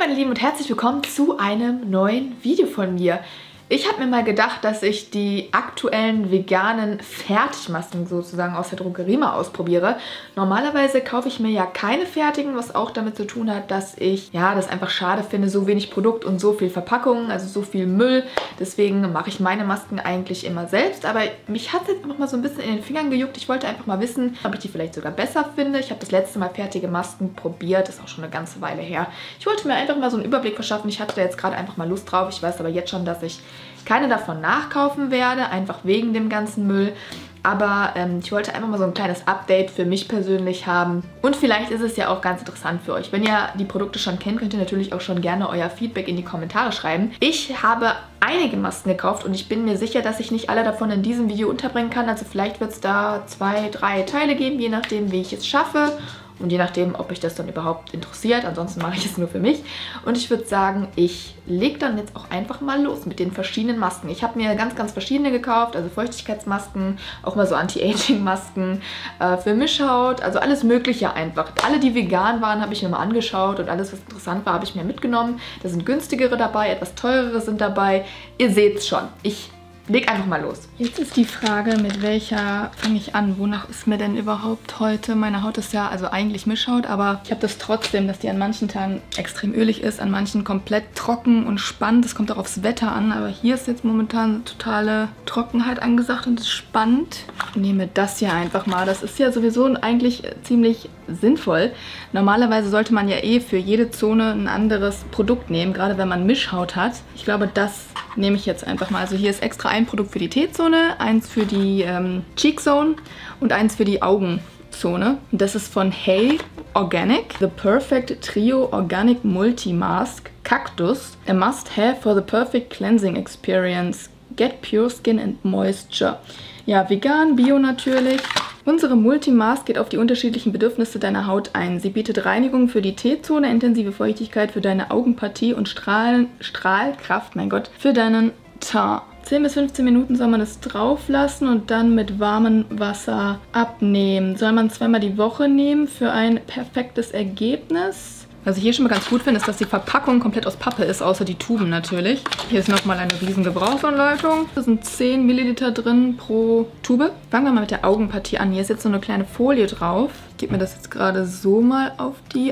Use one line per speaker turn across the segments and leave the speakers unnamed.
meine Lieben und herzlich willkommen zu einem neuen Video von mir. Ich habe mir mal gedacht, dass ich die aktuellen veganen Fertigmasken sozusagen aus der Drogerie mal ausprobiere. Normalerweise kaufe ich mir ja keine fertigen, was auch damit zu tun hat, dass ich das einfach schade finde, so wenig Produkt und so viel Verpackung, also so viel Müll. Deswegen mache ich meine Masken eigentlich immer selbst, aber mich hat es jetzt einfach mal so ein bisschen in den Fingern gejuckt. Ich wollte einfach mal wissen, ob ich die vielleicht sogar besser finde. Ich habe das letzte Mal fertige Masken probiert, ist auch schon eine ganze Weile her. Ich wollte mir einfach mal so einen Überblick verschaffen. Ich hatte da jetzt gerade einfach mal Lust drauf. Ich weiß aber jetzt schon, dass ich keine davon nachkaufen werde, einfach wegen dem ganzen Müll. Aber ich wollte einfach mal so ein kleines Update für mich persönlich haben. Und vielleicht ist es ja auch ganz interessant für euch. Wenn ihr die Produkte schon kennt, könnt ihr natürlich auch schon gerne euer Feedback in die Kommentare schreiben. Ich habe einige Masken gekauft und ich bin mir sicher, dass ich nicht alle davon in diesem Video unterbringen kann. Also vielleicht wird es da 2, 3 Teile geben, je nachdem, wie ich es schaffe. Und je nachdem, ob mich das dann überhaupt interessiert. Ansonsten mache ich es nur für mich. Und ich würde sagen, ich lege dann jetzt auch einfach mal los mit den verschiedenen Masken. Ich habe mir ganz verschiedene gekauft. Also Feuchtigkeitsmasken, auch mal so Anti-Aging-Masken für Mischhaut. Also alles Mögliche einfach. Alle, die vegan waren, habe ich mir mal angeschaut. Und alles, was interessant war, habe ich mir mitgenommen. Da sind günstigere dabei, etwas teurere sind dabei. Ihr seht es schon. Ich leg einfach mal los. Jetzt ist die Frage, mit welcher fange ich an? Wonach ist mir denn überhaupt heute? Meine Haut ist ja also eigentlich Mischhaut, aber ich habe das trotzdem, dass die an manchen Tagen extrem ölig ist, an manchen komplett trocken und spannend. Das kommt auch aufs Wetter an, aber hier ist jetzt momentan totale Trockenheit angesagt und ist spannend. Ich nehme das hier einfach mal. Das ist ja sowieso eigentlich ziemlich sinnvoll. Normalerweise sollte man ja für jede Zone ein anderes Produkt nehmen, gerade wenn man Mischhaut hat. Ich glaube, das nehme ich jetzt einfach mal. Also hier ist extra ein Produkt für die T-Zone, eins für die Cheek Zone und eins für die Augenzone. Und das ist von Hey Organic, The Perfect Trio Organic Multi-Mask Cactus. A must-have for the perfect cleansing experience. Get pure skin and moisture. Ja, vegan, bio natürlich. Unsere Multimask geht auf die unterschiedlichen Bedürfnisse deiner Haut ein. Sie bietet Reinigung für die T-Zone, intensive Feuchtigkeit für deine Augenpartie und Strahlkraft, mein Gott, für deinen Teint. 10 bis 15 Minuten soll man es drauf lassen und dann mit warmem Wasser abnehmen. Soll man zweimal die Woche nehmen für ein perfektes Ergebnis. Was ich hier schon mal ganz gut finde, ist, dass die Verpackung komplett aus Pappe ist, außer die Tuben natürlich. Hier ist nochmal eine riesen Gebrauchsanleitung. Da sind 10 Milliliter drin pro Tube. Fangen wir mal mit der Augenpartie an. Hier ist jetzt so eine kleine Folie drauf. Ich gebe mir das jetzt gerade so mal auf die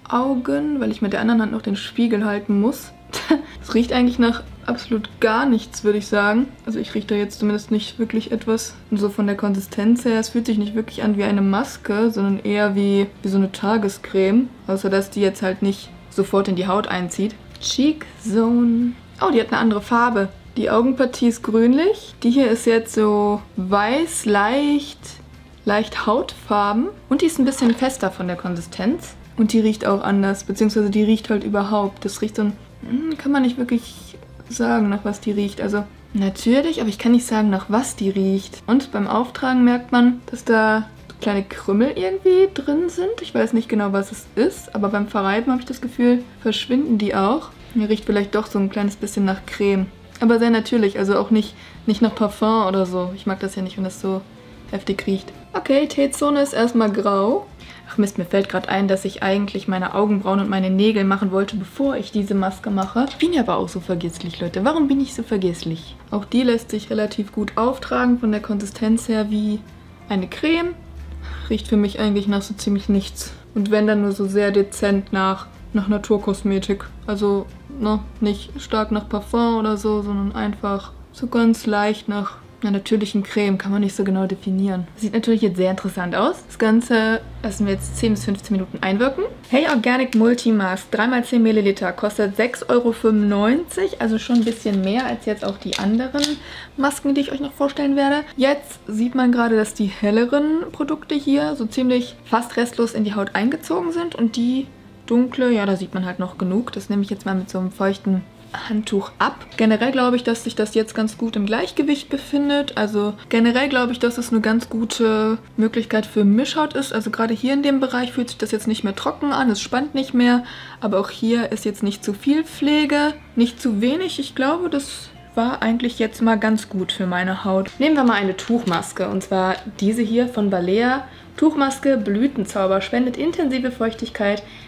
Augen, weil ich mit der anderen Hand noch den Spiegel halten muss. Es riecht eigentlich nach absolut gar nichts, würde ich sagen. Also ich rieche da jetzt zumindest nicht wirklich etwas. Und so von der Konsistenz her, es fühlt sich nicht wirklich an wie eine Maske, sondern eher wie so eine Tagescreme. Außer dass die jetzt halt nicht sofort in die Haut einzieht. Cheek Zone. Oh, die hat eine andere Farbe. Die Augenpartie ist grünlich. Die hier ist jetzt so weiß, leicht hautfarben. Und die ist ein bisschen fester von der Konsistenz. Und die riecht auch anders, beziehungsweise die riecht halt überhaupt. Das riecht so ein... Kann man nicht wirklich sagen, nach was die riecht. Also natürlich, aber ich kann nicht sagen, nach was die riecht. Und beim Auftragen merkt man, dass da kleine Krümmel irgendwie drin sind. Ich weiß nicht genau, was es ist, aber beim Verreiben habe ich das Gefühl, verschwinden die auch. Mir riecht vielleicht doch so ein kleines bisschen nach Creme. Aber sehr natürlich, also auch nicht nach Parfum oder so. Ich mag das ja nicht, wenn das so heftig riecht. Okay, T-Zone ist erstmal grau. Ach Mist, mir fällt gerade ein, dass ich eigentlich meine Augenbrauen und meine Nägel machen wollte, bevor ich diese Maske mache. Ich bin ja aber auch so vergesslich, Leute. Warum bin ich so vergesslich? Auch die lässt sich relativ gut auftragen, von der Konsistenz her wie eine Creme. Riecht für mich eigentlich nach so ziemlich nichts. Und wenn dann nur so sehr dezent nach Naturkosmetik. Also nicht stark nach Parfum oder so, sondern einfach so ganz leicht nach einer natürlichen Creme, kann man nicht so genau definieren. Sieht natürlich jetzt sehr interessant aus. Das Ganze lassen wir jetzt 10 bis 15 Minuten einwirken. Hey Organic Multimask, 3x10 Milliliter, kostet 6,95 €, also schon ein bisschen mehr als jetzt auch die anderen Masken, die ich euch noch vorstellen werde. Jetzt sieht man gerade, dass die helleren Produkte hier so ziemlich fast restlos in die Haut eingezogen sind und die dunkle, ja, da sieht man halt noch genug. Das nehme ich jetzt mal mit so einem feuchten Handtuch ab. Generell glaube ich, dass sich das jetzt ganz gut im Gleichgewicht befindet. Also generell glaube ich, dass es eine ganz gute Möglichkeit für Mischhaut ist. Also gerade hier in dem Bereich fühlt sich das jetzt nicht mehr trocken an, es spannt nicht mehr. Aber auch hier ist jetzt nicht zu viel Pflege, nicht zu wenig. Ich glaube, das war eigentlich jetzt mal ganz gut für meine Haut. Nehmen wir mal eine Tuchmaske und zwar diese hier von Balea. Tuchmaske Blütenzauber spendet intensive Feuchtigkeit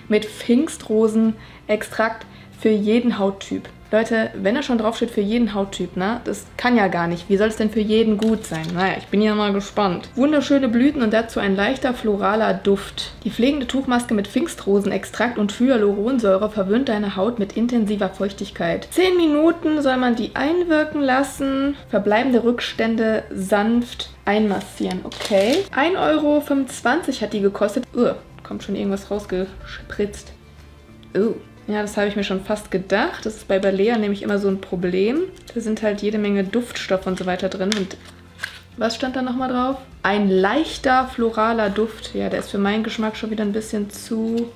mit Pfingstrosenextrakt für jeden Hauttyp. Leute, wenn da schon draufsteht für jeden Hauttyp, ne, das kann ja gar nicht. Wie soll es denn für jeden gut sein? Naja, ich bin ja mal gespannt. Wunderschöne Blüten und dazu ein leichter floraler Duft. Die pflegende Tuchmaske mit Pfingstrosenextrakt und Hyaluronsäure verwöhnt deine Haut mit intensiver Feuchtigkeit. 10 Minuten soll man die einwirken lassen. Verbleibende Rückstände sanft einmassieren. Okay. 1,25 € hat die gekostet. Kommt schon irgendwas rausgespritzt. Ja, das habe ich mir schon fast gedacht. Das ist bei Balea nämlich immer so ein Problem. Da sind halt jede Menge Duftstoffe und so weiter drin. Und was stand da nochmal drauf? Ein leichter floraler Duft. Ja, der ist für meinen Geschmack schon wieder ein bisschen zu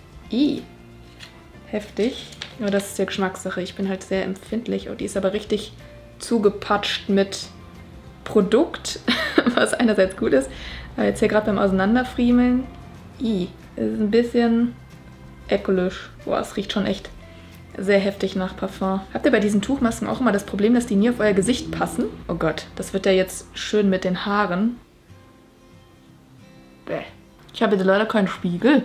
heftig. Nur das ist ja Geschmackssache. Ich bin halt sehr empfindlich. Und die ist aber richtig zugepatscht mit Produkt, was einerseits gut ist. Aber jetzt hier gerade beim Auseinanderfriemeln. Das ist ein bisschen eklig. Boah, es riecht schon echt sehr heftig nach Parfum. Habt ihr bei diesen Tuchmasken auch immer das Problem, dass die nie auf euer Gesicht passen? Oh Gott, das wird ja jetzt schön mit den Haaren. Bäh. Ich habe jetzt leider keinen Spiegel.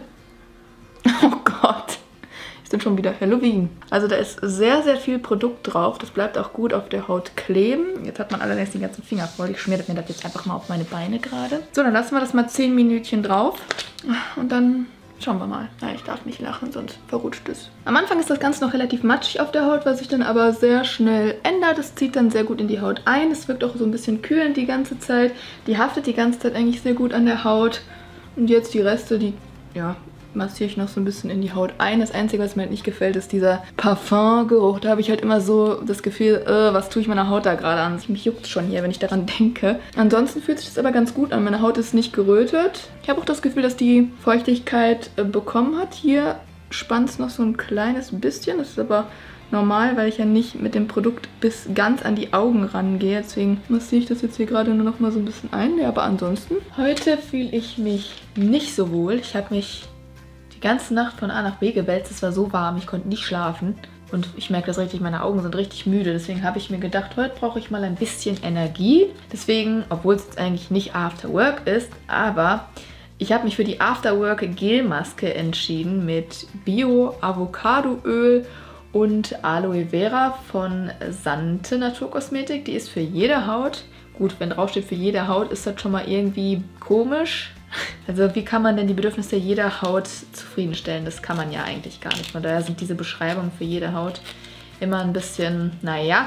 Oh Gott. Ist denn schon wieder Halloween? Also da ist sehr, sehr viel Produkt drauf. Das bleibt auch gut auf der Haut kleben. Jetzt hat man allerdings die ganzen Finger voll. Ich schmiere mir das jetzt einfach mal auf meine Beine gerade. So, dann lassen wir das mal 10 Minütchen drauf. Und dann schauen wir mal. Nein, ich darf nicht lachen, sonst verrutscht es. Am Anfang ist das Ganze noch relativ matschig auf der Haut, was sich dann aber sehr schnell ändert. Es zieht dann sehr gut in die Haut ein. Es wirkt auch so ein bisschen kühlend die ganze Zeit. Die haftet die ganze Zeit eigentlich sehr gut an der Haut. Und jetzt die Reste, die, ja, massiere ich noch so ein bisschen in die Haut ein. Das Einzige, was mir halt nicht gefällt, ist dieser Parfumgeruch. Da habe ich halt immer so das Gefühl, was tue ich meiner Haut da gerade an? Mich juckt schon hier, wenn ich daran denke. Ansonsten fühlt sich das aber ganz gut an. Meine Haut ist nicht gerötet. Ich habe auch das Gefühl, dass die Feuchtigkeit bekommen hat. Hier spannt es noch so ein kleines bisschen. Das ist aber normal, weil ich ja nicht mit dem Produkt bis ganz an die Augen rangehe. Deswegen massiere ich das jetzt hier gerade nur noch mal so ein bisschen ein. Ja, aber ansonsten, heute fühle ich mich nicht so wohl. Ich habe mich die ganze Nacht von A nach B gewälzt. Es war so warm, ich konnte nicht schlafen. Und ich merke das richtig, meine Augen sind richtig müde. Deswegen habe ich mir gedacht, heute brauche ich mal ein bisschen Energie. Deswegen, obwohl es jetzt eigentlich nicht After Work ist, aber ich habe mich für die After Work Gelmaske entschieden mit Bio-Avocadoöl und Aloe Vera von Sante Naturkosmetik. Die ist für jede Haut. Gut, wenn draufsteht für jede Haut, ist das schon mal irgendwie komisch. Also wie kann man denn die Bedürfnisse jeder Haut zufriedenstellen? Das kann man ja eigentlich gar nicht. Von daher sind diese Beschreibungen für jede Haut immer ein bisschen, naja.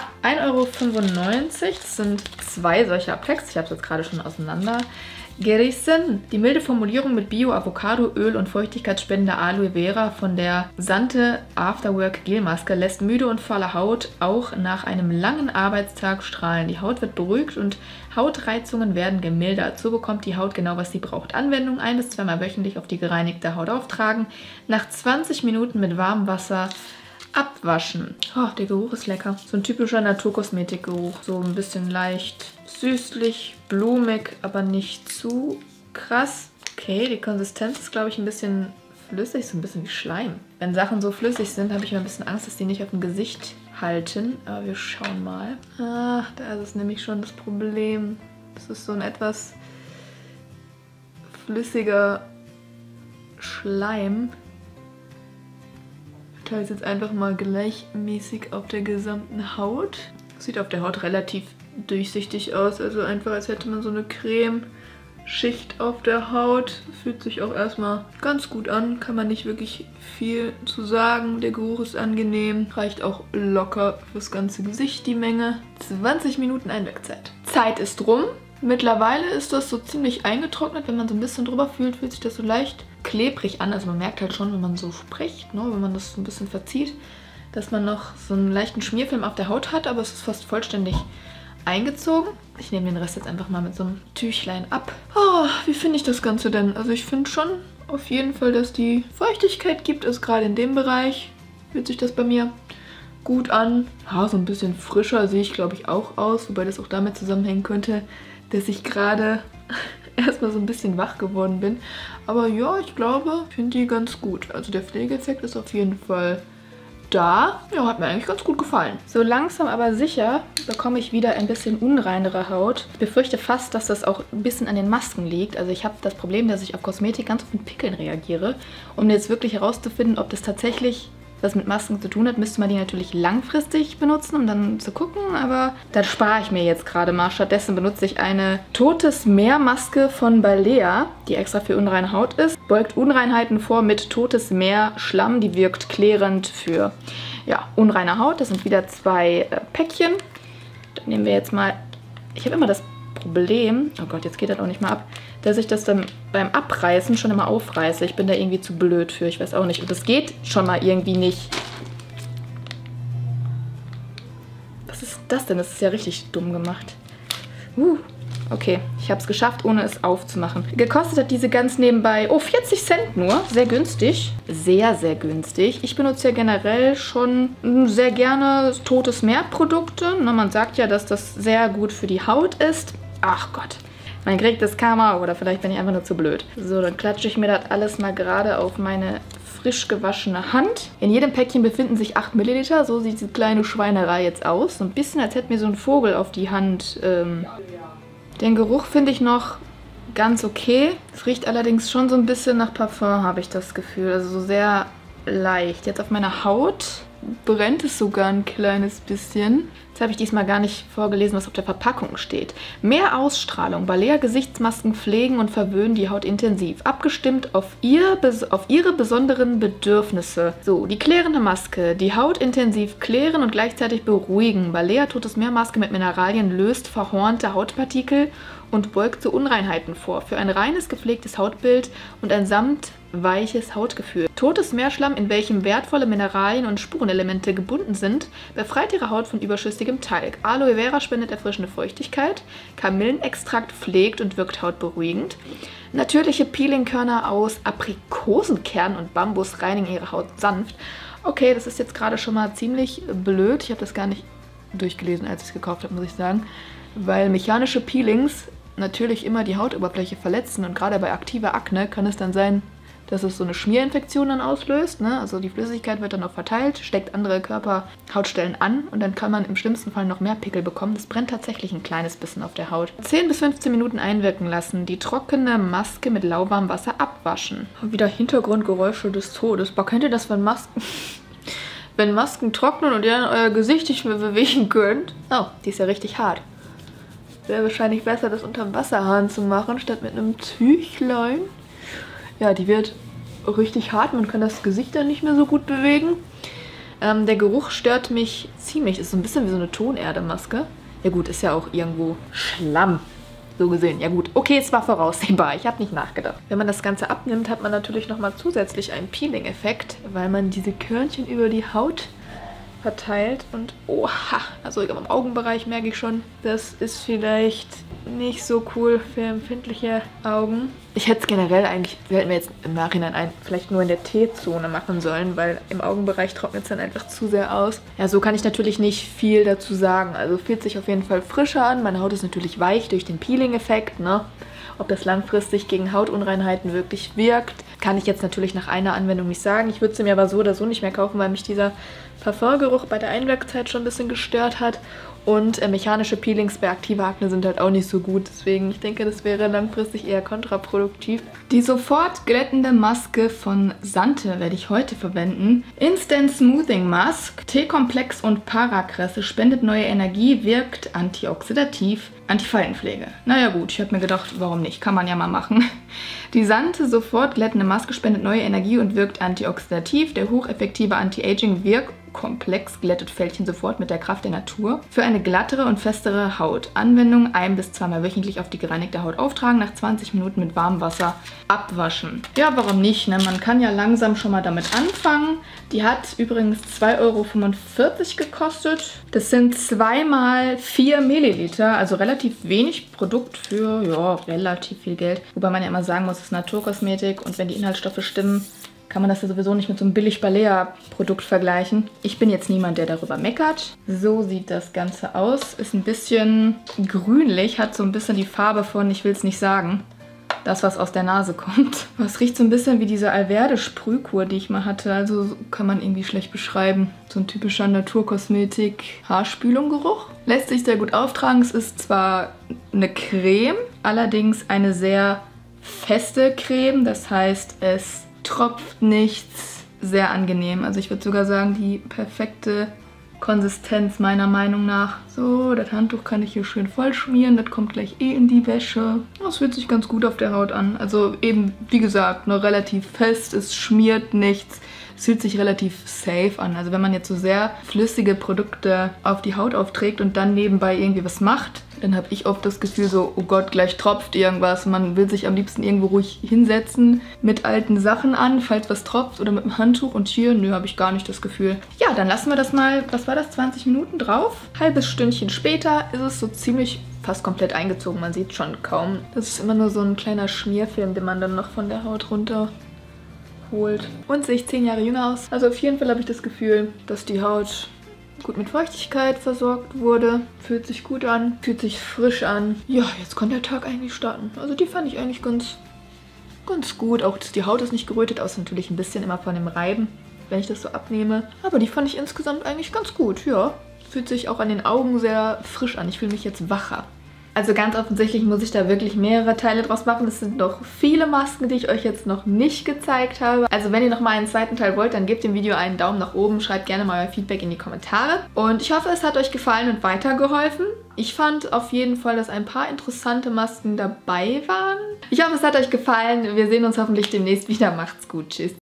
1,95 €, das sind 2 solcher Packs. Ich habe es jetzt gerade schon auseinandergerissen. Die milde Formulierung mit Bio-Avocadoöl und feuchtigkeitsspendender Aloe Vera von der Sante Afterwork Gelmaske lässt müde und fahle Haut auch nach einem langen Arbeitstag strahlen. Die Haut wird beruhigt und Hautreizungen werden gemildert. So bekommt die Haut genau, was sie braucht. Anwendung 1- bis 2-mal wöchentlich auf die gereinigte Haut auftragen. Nach 20 Minuten mit warmem Wasser abwaschen. Oh, der Geruch ist lecker. So ein typischer Naturkosmetikgeruch. So ein bisschen leicht süßlich, blumig, aber nicht zu krass. Okay, die Konsistenz ist, glaube ich, ein bisschen flüssig, so ein bisschen wie Schleim. Wenn Sachen so flüssig sind, habe ich immer ein bisschen Angst, dass die nicht auf dem Gesicht halten. Aber wir schauen mal. Ah, da ist es nämlich schon das Problem. Das ist so ein etwas flüssiger Schleim. Ich teile es jetzt einfach mal gleichmäßig auf der gesamten Haut. Sieht auf der Haut relativ durchsichtig aus, also einfach als hätte man so eine Cremeschicht auf der Haut. Fühlt sich auch erstmal ganz gut an, kann man nicht wirklich viel zu sagen. Der Geruch ist angenehm, reicht auch locker fürs ganze Gesicht die Menge. 20 Minuten Einwirkzeit. Zeit ist rum. Mittlerweile ist das so ziemlich eingetrocknet. Wenn man so ein bisschen drüber fühlt, fühlt sich das so leicht klebrig an. Also man merkt halt schon, wenn man so spricht, ne, wenn man das so ein bisschen verzieht, dass man noch so einen leichten Schmierfilm auf der Haut hat, aber es ist fast vollständig eingezogen. Ich nehme den Rest jetzt einfach mal mit so einem Tüchlein ab. Oh, wie finde ich das Ganze denn? Also ich finde schon auf jeden Fall, dass die Feuchtigkeit gibt es gerade in dem Bereich. Fühlt sich das bei mir gut an. Ja, so ein bisschen frischer sehe ich, glaube ich, auch aus. Wobei das auch damit zusammenhängen könnte, dass ich gerade erstmal so ein bisschen wach geworden bin. Aber ja, ich glaube, ich finde die ganz gut. Also der Pflegeeffekt ist auf jeden Fall da, ja, hat mir eigentlich ganz gut gefallen. So langsam aber sicher bekomme ich wieder ein bisschen unreinere Haut. Ich befürchte fast, dass das auch ein bisschen an den Masken liegt. Also ich habe das Problem, dass ich auf Kosmetik ganz oft mit Pickeln reagiere. Um jetzt wirklich herauszufinden, ob das tatsächlich was mit Masken zu tun hat, müsste man die natürlich langfristig benutzen, um dann zu gucken. Aber da spare ich mir jetzt gerade mal. Stattdessen benutze ich eine Totes Meer Maske von Balea, die extra für unreine Haut ist. Beugt Unreinheiten vor mit Totes Meer Schlamm. Die wirkt klärend für ja, unreine Haut. Das sind wieder 2 Päckchen. Dann nehmen wir jetzt mal... Ich habe immer das Problem... Oh Gott, jetzt geht das auch nicht mal ab. Dass ich das dann beim Abreißen schon immer aufreiße. Ich bin da irgendwie zu blöd für, ich weiß auch nicht. Und das geht schon mal irgendwie nicht. Was ist das denn? Das ist ja richtig dumm gemacht. Okay, ich habe es geschafft, ohne es aufzumachen. Gekostet hat diese ganz nebenbei, 40 Cent nur. Sehr günstig. Sehr, sehr günstig. Ich benutze ja generell schon sehr gerne Totes Meer Produkte. Man sagt ja, dass das sehr gut für die Haut ist. Ach Gott. Man kriegt das Karma oder vielleicht bin ich einfach nur zu blöd. So, dann klatsche ich mir das alles mal gerade auf meine frisch gewaschene Hand. In jedem Päckchen befinden sich 8 Milliliter. So sieht die kleine Schweinerei jetzt aus. So ein bisschen, als hätte mir so ein Vogel auf die Hand. Den Geruch finde ich noch ganz okay. Es riecht allerdings schon so ein bisschen nach Parfum, habe ich das Gefühl. Also so sehr leicht. Jetzt auf meiner Haut brennt es sogar ein kleines bisschen. Jetzt habe ich diesmal gar nicht vorgelesen, was auf der Verpackung steht. Mehr Ausstrahlung. Balea Gesichtsmasken pflegen und verwöhnen die Haut intensiv. Abgestimmt auf ihre besonderen Bedürfnisse. So, die klärende Maske. Die Haut intensiv klären und gleichzeitig beruhigen. Balea Totes Meer Maske mit Mineralien löst verhornte Hautpartikel und beugt zu Unreinheiten vor. Für ein reines, gepflegtes Hautbild und ein samtweiches Hautgefühl. Totes Meerschlamm, in welchem wertvolle Mineralien und Spurenelemente gebunden sind, befreit ihre Haut von überschüssigem Talg. Aloe Vera spendet erfrischende Feuchtigkeit. Kamillenextrakt pflegt und wirkt hautberuhigend. Natürliche Peelingkörner aus Aprikosenkern und Bambus reinigen ihre Haut sanft. Okay, das ist jetzt gerade schon mal ziemlich blöd. Ich habe das gar nicht durchgelesen, als ich es gekauft habe, muss ich sagen. Weil mechanische Peelings natürlich immer die Hautoberfläche verletzen und gerade bei aktiver Akne kann es dann sein, dass es so eine Schmierinfektion dann auslöst. Ne? Also die Flüssigkeit wird dann auch verteilt, steckt andere Körperhautstellen an und dann kann man im schlimmsten Fall noch mehr Pickel bekommen. Das brennt tatsächlich ein kleines bisschen auf der Haut. 10 bis 15 Minuten einwirken lassen. Die trockene Maske mit lauwarmem Wasser abwaschen. Wieder Hintergrundgeräusche des Todes. Boah, kennt ihr das, wenn Masken... wenn Masken trocknen und ihr dann euer Gesicht nicht mehr bewegen könnt? Oh, die ist ja richtig hart. Wäre wahrscheinlich besser, das unterm Wasserhahn zu machen, statt mit einem Tüchlein. Ja, die wird richtig hart. Man kann das Gesicht dann nicht mehr so gut bewegen. Der Geruch stört mich ziemlich. Ist so ein bisschen wie so eine Tonerdemaske. Ja gut, ist ja auch irgendwo Schlamm. So gesehen. Ja gut, okay, es war voraussehbar. Ich habe nicht nachgedacht. Wenn man das Ganze abnimmt, hat man natürlich nochmal zusätzlich einen Peeling-Effekt, weil man diese Körnchen über die Haut verteilt und oha, also im Augenbereich merke ich schon, das ist vielleicht nicht so cool für empfindliche Augen. Ich hätte es generell eigentlich, fällt mir jetzt im Nachhinein ein, vielleicht nur in der T-Zone machen sollen, weil im Augenbereich trocknet es dann einfach zu sehr aus. Ja, so kann ich natürlich nicht viel dazu sagen. Also fühlt sich auf jeden Fall frischer an. Meine Haut ist natürlich weich durch den Peeling-Effekt, ne? Ob das langfristig gegen Hautunreinheiten wirklich wirkt, kann ich jetzt natürlich nach einer Anwendung nicht sagen. Ich würde sie mir aber so oder so nicht mehr kaufen, weil mich dieser Parfumgeruch bei der Einwirkzeit schon ein bisschen gestört hat. Und mechanische Peelings bei aktiver Akne sind halt auch nicht so gut. Deswegen, ich denke, das wäre langfristig eher kontraproduktiv. Die sofort glättende Maske von Sante werde ich heute verwenden. Instant Smoothing Mask, Teekomplex und Parakresse, spendet neue Energie, wirkt antioxidativ, Antifaltenpflege. Naja gut, ich habe mir gedacht, warum nicht? Kann man ja mal machen. Die Sante sofort glättende Maske spendet neue Energie und wirkt antioxidativ. Der hocheffektive Anti-Aging-Wirkkomplex glättet Fältchen sofort mit der Kraft der Natur. Für eine glattere und festere Haut. Anwendung 1- bis 2-mal wöchentlich auf die gereinigte Haut auftragen, nach 20 Minuten mit warmem Wasser abwaschen. Ja, warum nicht? Ne? Man kann ja langsam schon mal damit anfangen. Die hat übrigens 2,45 € gekostet. Das sind 2 mal 4 Milliliter, also relativ wenig Produkt für, ja, relativ viel Geld. Wobei man ja immer sagen muss, es ist Naturkosmetik und wenn die Inhaltsstoffe stimmen, kann man das ja sowieso nicht mit so einem billig Balea-Produkt vergleichen. Ich bin jetzt niemand, der darüber meckert. So sieht das Ganze aus. Ist ein bisschen grünlich, hat so ein bisschen die Farbe von, ich will es nicht sagen. das, was aus der Nase kommt. Es riecht so ein bisschen wie diese Alverde-Sprühkur, die ich mal hatte. Also kann man irgendwie schlecht beschreiben. So ein typischer Naturkosmetik-Haarspülung-Geruch. Lässt sich sehr gut auftragen. Es ist zwar eine Creme, allerdings eine sehr feste Creme. Das heißt, es tropft nichts. Sehr angenehm. Also ich würde sogar sagen, die perfekte Konsistenz meiner Meinung nach. So, das Handtuch kann ich hier schön voll schmieren. Das kommt gleich eh in die Wäsche. Das fühlt sich ganz gut auf der Haut an. Also eben, wie gesagt, noch relativ fest. Es schmiert nichts. Es fühlt sich relativ safe an. Also wenn man jetzt so sehr flüssige Produkte auf die Haut aufträgt und dann nebenbei irgendwie was macht, dann habe ich oft das Gefühl so, oh Gott, gleich tropft irgendwas. Man will sich am liebsten irgendwo ruhig hinsetzen mit alten Sachen an, falls was tropft oder mit dem Handtuch. Und hier, nö, habe ich gar nicht das Gefühl. Ja, dann lassen wir das mal, was war das, 20 Minuten drauf. Halbes Stündchen später ist es so ziemlich fast komplett eingezogen. Man sieht schon kaum. Das ist immer nur so ein kleiner Schmierfilm, den man dann noch von der Haut runter holt. Und sehe ich 10 Jahre jünger aus. Also auf jeden Fall habe ich das Gefühl, dass die Haut gut mit Feuchtigkeit versorgt wurde. Fühlt sich gut an, fühlt sich frisch an. Ja, jetzt kann der Tag eigentlich starten. Also die fand ich eigentlich ganz gut. Auch die Haut ist nicht gerötet, außer natürlich ein bisschen immer von dem Reiben, wenn ich das so abnehme. Aber die fand ich insgesamt eigentlich ganz gut, ja. Fühlt sich auch an den Augen sehr frisch an. Ich fühle mich jetzt wacher. Also ganz offensichtlich muss ich da wirklich mehrere Teile draus machen. Es sind noch viele Masken, die ich euch jetzt noch nicht gezeigt habe. Also wenn ihr noch mal einen zweiten Teil wollt, dann gebt dem Video einen Daumen nach oben. Schreibt gerne mal euer Feedback in die Kommentare. Und ich hoffe, es hat euch gefallen und weitergeholfen. Ich fand auf jeden Fall, dass ein paar interessante Masken dabei waren. Ich hoffe, es hat euch gefallen. Wir sehen uns hoffentlich demnächst wieder. Macht's gut. Tschüss.